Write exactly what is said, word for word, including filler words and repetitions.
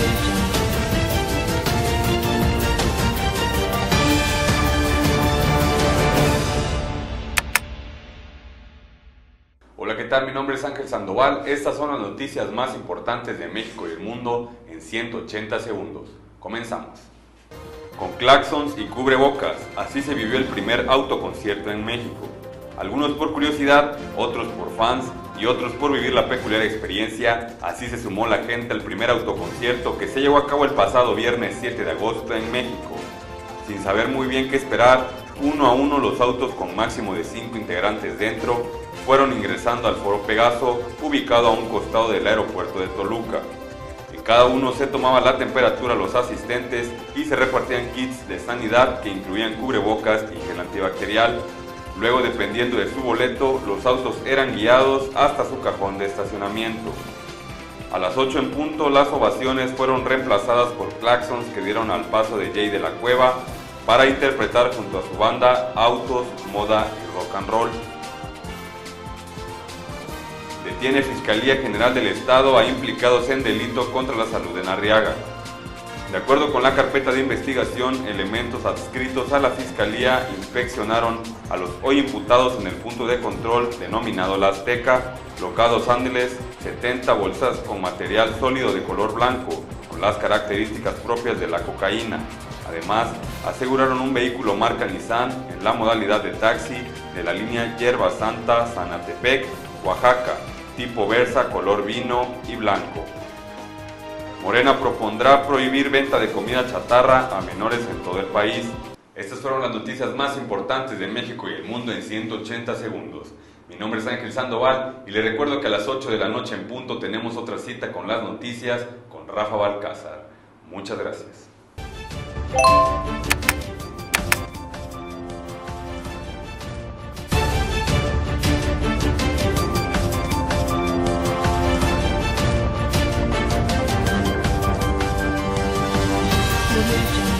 Hola, ¿qué tal? Mi nombre es Ángel Sandoval. Estas son las noticias más importantes de México y el mundo en ciento ochenta segundos. Comenzamos. Con claxons y cubrebocas, así se vivió el primer autoconcierto en México. Algunos por curiosidad, otros por fans y otros por vivir la peculiar experiencia. Así se sumó la gente al primer autoconcierto que se llevó a cabo el pasado viernes siete de agosto en México. Sin saber muy bien qué esperar, uno a uno los autos con máximo de cinco integrantes dentro fueron ingresando al Foro Pegaso, ubicado a un costado del aeropuerto de Toluca. En cada uno se tomaba la temperatura a los asistentes y se repartían kits de sanidad que incluían cubrebocas y gel antibacterial. Luego, dependiendo de su boleto, los autos eran guiados hasta su cajón de estacionamiento. A las ocho en punto, las ovaciones fueron reemplazadas por claxons que dieron al paso de Jay de la Cueva para interpretar junto a su banda Autos, Moda y Rock and Roll. Detiene Fiscalía General del Estado a implicados en delito contra la salud en Arriaga. De acuerdo con la carpeta de investigación, elementos adscritos a la Fiscalía inspeccionaron a los hoy imputados en el punto de control denominado La Azteca, locados ángeles setenta bolsas con material sólido de color blanco, con las características propias de la cocaína. Además, aseguraron un vehículo marca Nissan en la modalidad de taxi de la línea Hierba Santa, Zanatepec, Oaxaca, tipo Versa, color vino y blanco. Morena propondrá prohibir venta de comida chatarra a menores en todo el país. Estas fueron las noticias más importantes de México y el mundo en ciento ochenta segundos. Mi nombre es Ángel Sandoval y les recuerdo que a las ocho de la noche en punto tenemos otra cita con las noticias con Rafa Balcázar. Muchas gracias. Religion.